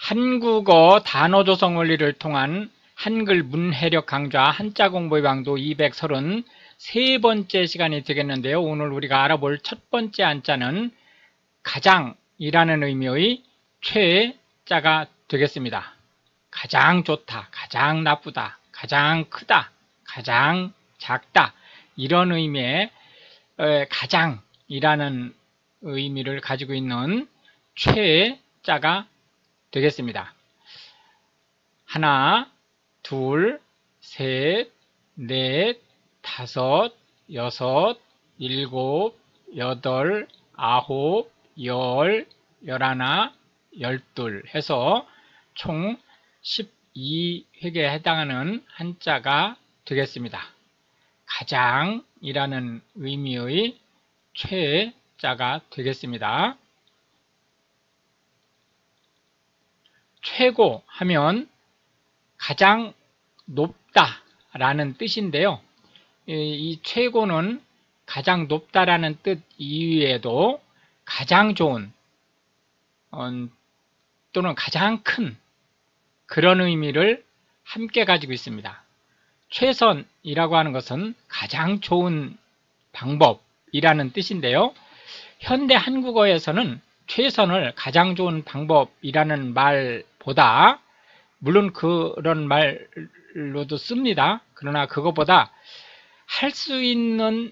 한국어 단어 조성 원리를 통한 한글 문해력 강좌 한자 공부의 강도 233번째 시간이 되겠는데요. 오늘 우리가 알아볼 첫 번째 한자는 가장이라는 의미의 최자가 되겠습니다. 가장 좋다, 가장 나쁘다, 가장 크다, 가장 작다, 이런 의미의 가장이라는 의미를 가지고 있는 최자가 되겠습니다. 하나, 둘, 셋, 넷, 다섯, 여섯, 일곱, 여덟, 아홉, 열, 열하나, 열둘 해서 총 12획에 해당하는 한자가 되겠습니다. 가장이라는 의미의 최자가 되겠습니다. 최고 하면 가장 높다라는 뜻인데요. 이 최고는 가장 높다라는 뜻 이외에도 가장 좋은 또는 가장 큰 그런 의미를 함께 가지고 있습니다. 최선이라고 하는 것은 가장 좋은 방법이라는 뜻인데요. 현대 한국어에서는 최선을 가장 좋은 방법이라는 말보다, 물론 그런 말로도 씁니다. 그러나 그것보다 할 수 있는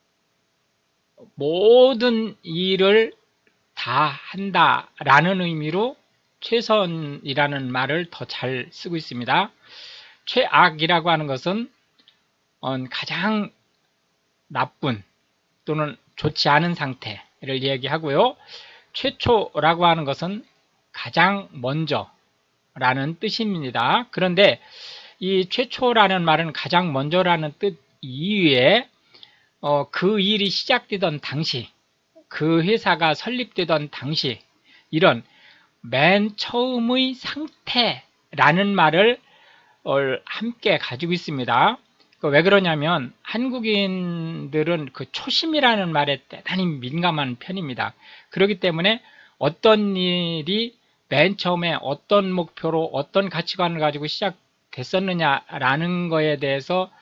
모든 일을 다 한다라는 의미로 최선이라는 말을 더 잘 쓰고 있습니다. 최악이라고 하는 것은 가장 나쁜 또는 좋지 않은 상태를 얘기하고요. 최초라고 하는 것은 가장 먼저라는 뜻입니다. 그런데 이 최초라는 말은 가장 먼저라는 뜻 이외에 그 일이 시작되던 당시, 그 회사가 설립되던 당시, 이런 맨 처음의 상태라는 말을 함께 가지고 있습니다. 왜 그러냐면 한국인들은 그 초심이라는 말에 대단히 민감한 편입니다. 그렇기 때문에 어떤 일이 맨 처음에 어떤 목표로 어떤 가치관을 가지고 시작됐었느냐라는 거에 대해서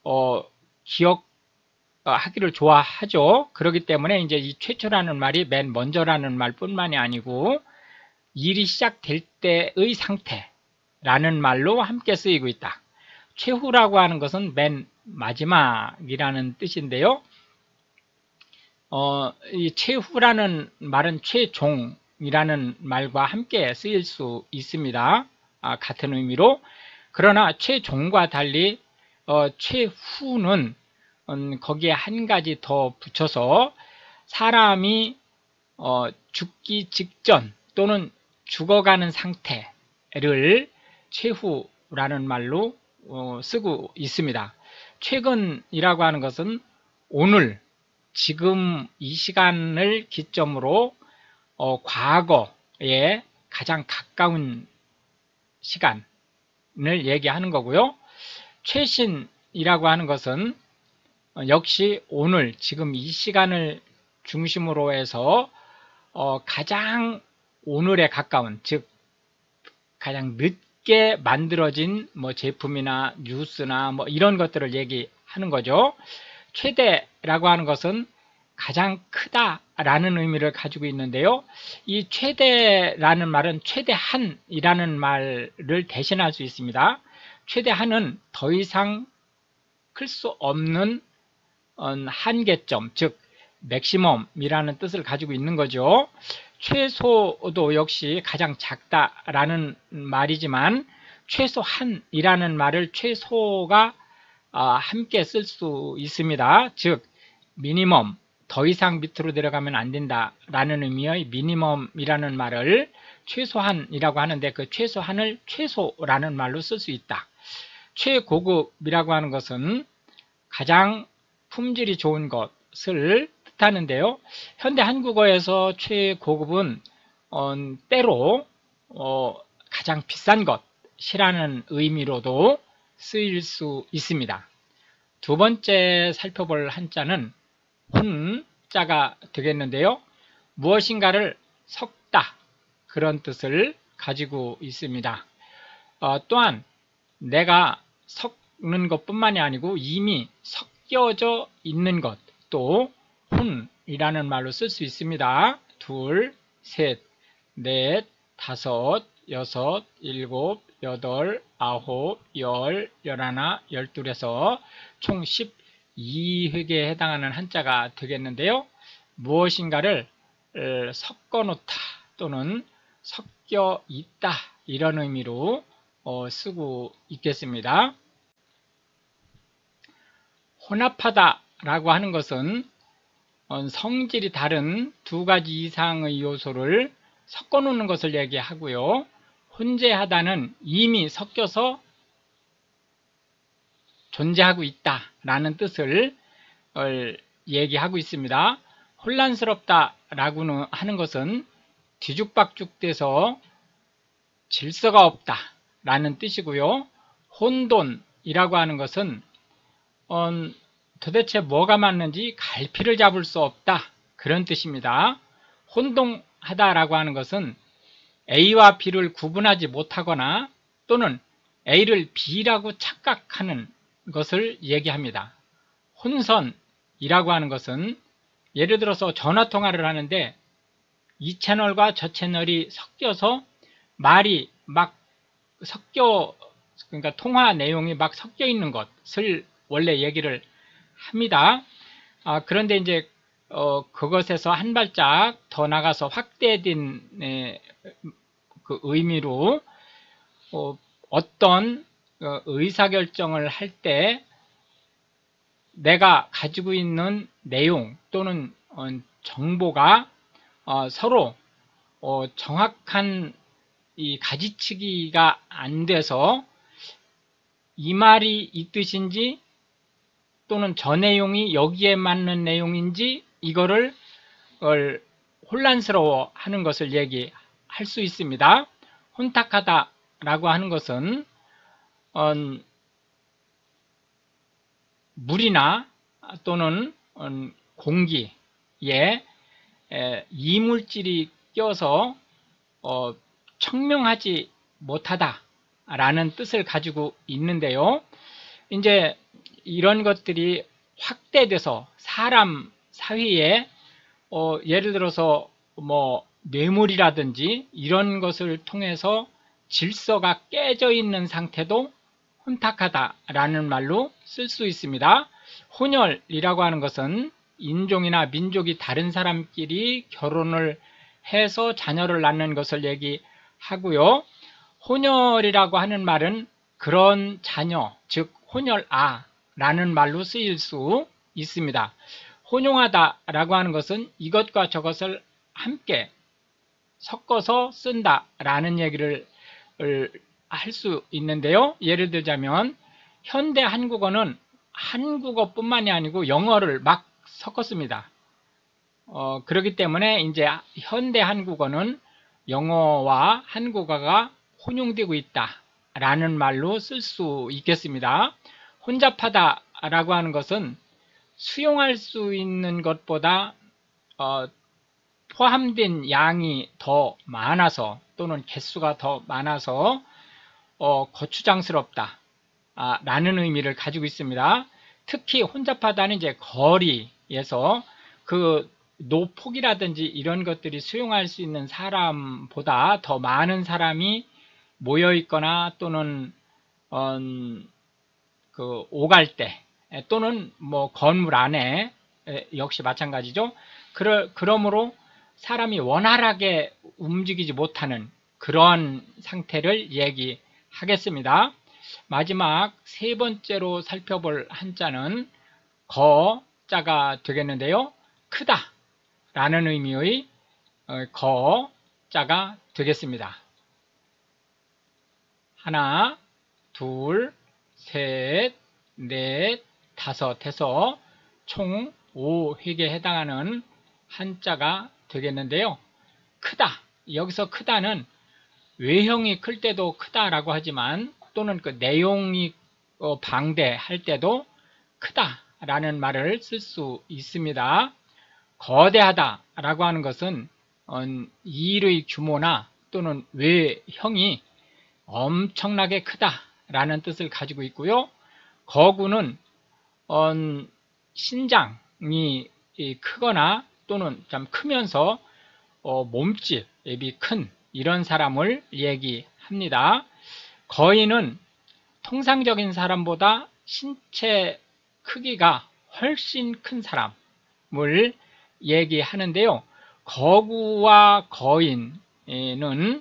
기억하기를 좋아하죠. 그렇기 때문에 이제 이 최초라는 말이 맨 먼저라는 말뿐만이 아니고 일이 시작될 때의 상태라는 말로 함께 쓰이고 있다. 최후라고 하는 것은 맨 마지막이라는 뜻인데요. 이 최후라는 말은 최종이라는 말과 함께 쓰일 수 있습니다. 같은 의미로. 그러나 최종과 달리 최후는 거기에 한 가지 더 붙여서 사람이 죽기 직전 또는 죽어가는 상태를 최후라는 말로 쓰고 있습니다. 최근이라고 하는 것은 오늘, 지금 이 시간을 기점으로 과거에 가장 가까운 시간을 얘기하는 거고요. 최신이라고 하는 것은 역시 오늘, 지금 이 시간을 중심으로 해서 가장 오늘에 가까운, 즉 가장 늦게 만들어진 제품이나 뉴스나 이런 것들을 얘기하는 거죠. 최대라고 하는 것은 가장 크다라는 의미를 가지고 있는데요. 이 최대라는 말은 최대한이라는 말을 대신할 수 있습니다. 최대한은 더 이상 클 수 없는 한계점, 즉 맥시멈이라는 뜻을 가지고 있는 거죠. 최소도 역시 가장 작다라는 말이지만 최소한이라는 말을 최소가 함께 쓸 수 있습니다. 즉 미니멈, 더 이상 밑으로 내려가면 안 된다라는 의미의 미니멈이라는 말을 최소한이라고 하는데, 그 최소한을 최소라는 말로 쓸 수 있다. 최고급이라고 하는 것은 가장 품질이 좋은 것을 뜻하는데요. 현대 한국어에서 최고급은 때로 가장 비싼 것이라는 의미로도 쓰일 수 있습니다. 두 번째 살펴볼 한자는 혼자가 되겠는데요. 무엇인가를 섞다, 그런 뜻을 가지고 있습니다. 또한 내가 섞는 것뿐만이 아니고 이미 섞여져 있는 것, 또 혼이라는 말로 쓸 수 있습니다. 둘, 셋, 넷, 다섯, 여섯, 일곱, 여덟, 아홉, 열, 열하나, 열둘에서 총 12획에 해당하는 한자가 되겠는데요. 무엇인가를 섞어 놓다 또는 섞여 있다 이런 의미로 쓰고 있겠습니다. 혼합하다 라고 하는 것은 성질이 다른 두 가지 이상의 요소를 섞어 놓는 것을 얘기하고요. 혼재하다는 이미 섞여서 존재하고 있다 라는 뜻을 얘기하고 있습니다. 혼란스럽다 라고 하는 것은 뒤죽박죽돼서 질서가 없다 라는 뜻이고요. 혼돈이라고 하는 것은 도대체 뭐가 맞는지 갈피를 잡을 수 없다 그런 뜻입니다. 혼동하다 라고 하는 것은 A와 B를 구분하지 못하거나 또는 A를 B라고 착각하는 것을 얘기합니다. 혼선이라고 하는 것은 예를 들어서 전화통화를 하는데 이 채널과 저 채널이 섞여서 말이 막 그러니까 통화 내용이 막 섞여 있는 것을 원래 얘기를 합니다. 그런데 이제 그것에서 한 발짝 더 나가서 확대된 그 의미로 어떤 의사결정을 할 때 내가 가지고 있는 내용 또는 정보가 서로 정확한 이 가지치기가 안 돼서 이 말이 이 뜻인지 또는 저 내용이 여기에 맞는 내용인지 이거를 혼란스러워 하는 것을 얘기할 수 있습니다. 혼탁하다 라고 하는 것은 물이나 또는 공기에 이물질이 껴서 청명하지 못하다 라는 뜻을 가지고 있는데요. 이제 이런 것들이 확대돼서 사람 사회에 예를 들어서 뭐 뇌물이라든지 이런 것을 통해서 질서가 깨져 있는 상태도 혼탁하다라는 말로 쓸 수 있습니다. 혼혈이라고 하는 것은 인종이나 민족이 다른 사람끼리 결혼을 해서 자녀를 낳는 것을 얘기하고요. 혼혈이라고 하는 말은 그런 자녀, 즉 혼혈아라는 말로 쓰일 수 있습니다. 혼용하다라고 하는 것은 이것과 저것을 함께 섞어서 쓴다라는 얘기를 할 수 있는데요. 예를 들자면 현대 한국어는 한국어뿐만이 아니고 영어를 막 섞었습니다. 그렇기 때문에 이제 현대 한국어는 영어와 한국어가 혼용되고 있다라는 말로 쓸 수 있겠습니다. 혼잡하다라고 하는 것은 수용할 수 있는 것보다 포함된 양이 더 많아서 또는 개수가 더 많아서 거추장스럽다 라는 의미를 가지고 있습니다. 특히 혼잡하다는 이제 거리에서 그 노폭이라든지 이런 것들이 수용할 수 있는 사람보다 더 많은 사람이 모여 있거나 또는 그 오갈대 또는 뭐 건물 안에 역시 마찬가지죠. 그러므로 사람이 원활하게 움직이지 못하는 그러한 상태를 얘기하겠습니다. 마지막 세 번째로 살펴볼 한자는 거자가 되겠는데요. 크다 라는 의미의 거자가 되겠습니다. 하나, 둘, 셋, 넷, 다섯 해서 총 5획에 해당하는 한자가 되겠는데요. 크다. 여기서 크다는 외형이 클 때도 크다라고 하지만 또는 그 내용이 방대할 때도 크다라는 말을 쓸 수 있습니다. 거대하다라고 하는 것은 일의 규모나 또는 외형이 엄청나게 크다라는 뜻을 가지고 있고요. 거구는 신장이 크거나 또는 좀 크면서 몸집이 큰 이런 사람을 얘기합니다. 거인은 통상적인 사람보다 신체 크기가 훨씬 큰 사람을 얘기하는데요. 거구와 거인은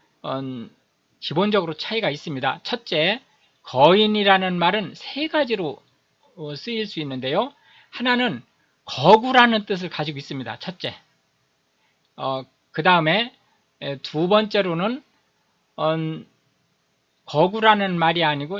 기본적으로 차이가 있습니다. 첫째, 거인이라는 말은 세 가지로 쓰일 수 있는데요. 하나는 거구라는 뜻을 가지고 있습니다. 첫째. 그 다음에 두 번째로는 거구라는 말이 아니고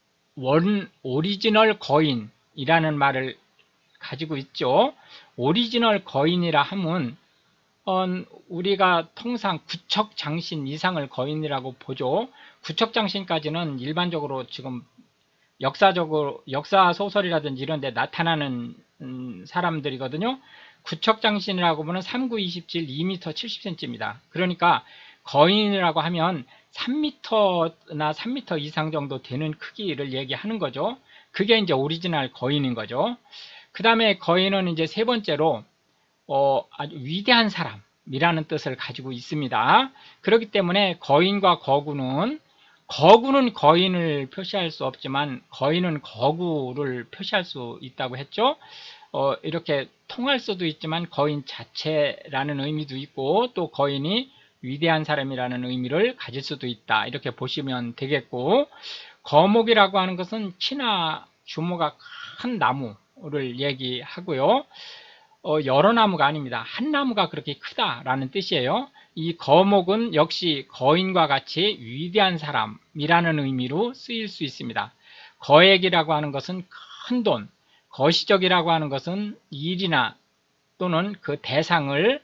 오리지널 거인이라는 말을 가지고 있죠. 오리지널 거인이라 하면 우리가 통상 구척장신 이상을 거인이라고 보죠. 구척장신까지는 일반적으로 지금 역사 소설이라든지 이런 데 나타나는 사람들이거든요. 구척장신이라고 보면 3,927, 2m 70cm입니다. 그러니까 거인이라고 하면 3m나 3m 이상 정도 되는 크기를 얘기하는 거죠. 그게 이제 오리지널 거인인 거죠. 그 다음에 거인은 이제 세 번째로 아주 위대한 사람이라는 뜻을 가지고 있습니다. 그렇기 때문에 거인과 거구는 거인을 표시할 수 없지만 거인은 거구를 표시할 수 있다고 했죠. 이렇게 통할 수도 있지만 거인 자체라는 의미도 있고 또 거인이 위대한 사람이라는 의미를 가질 수도 있다. 이렇게 보시면 되겠고, 거목이라고 하는 것은 키나 규모가 큰 나무를 얘기하고요. 여러 나무가 아닙니다. 한 나무가 그렇게 크다라는 뜻이에요. 이 거목은 역시 거인과 같이 위대한 사람이라는 의미로 쓰일 수 있습니다. 거액이라고 하는 것은 큰 돈, 거시적이라고 하는 것은 일이나 또는 그 대상을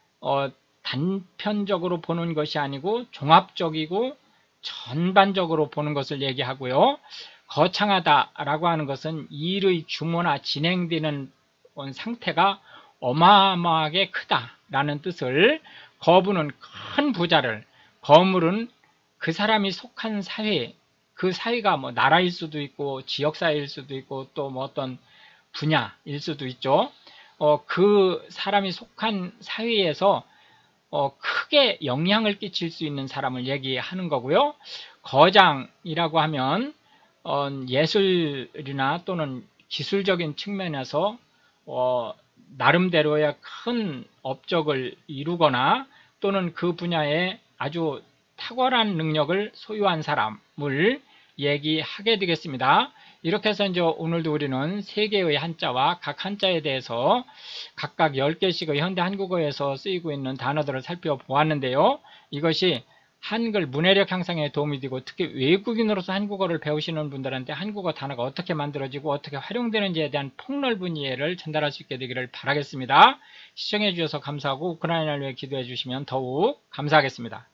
단편적으로 보는 것이 아니고 종합적이고 전반적으로 보는 것을 얘기하고요. 거창하다라고 하는 것은 일의 규모나 진행되는 상태가 어마어마하게 크다라는 뜻을, 거부는 큰 부자를, 거물은 그 사람이 속한 사회, 그 사회가 뭐 나라일 수도 있고 지역사회일 수도 있고 또 뭐 어떤 분야일 수도 있죠. 그 사람이 속한 사회에서 크게 영향을 끼칠 수 있는 사람을 얘기하는 거고요. 거장이라고 하면 예술이나 또는 기술적인 측면에서 나름대로의 큰 업적을 이루거나 또는 그 분야에 아주 탁월한 능력을 소유한 사람을 얘기하게 되겠습니다. 이렇게 해서 이제 오늘도 우리는 3개의 한자와 각 한자에 대해서 각각 10개씩의 현대 한국어에서 쓰이고 있는 단어들을 살펴보았는데요. 이것이 한글 문해력 향상에 도움이 되고 특히 외국인으로서 한국어를 배우시는 분들한테 한국어 단어가 어떻게 만들어지고 어떻게 활용되는지에 대한 폭넓은 이해를 전달할 수 있게 되기를 바라겠습니다. 시청해 주셔서 감사하고 우크라이나를 위해 기도해 주시면 더욱 감사하겠습니다.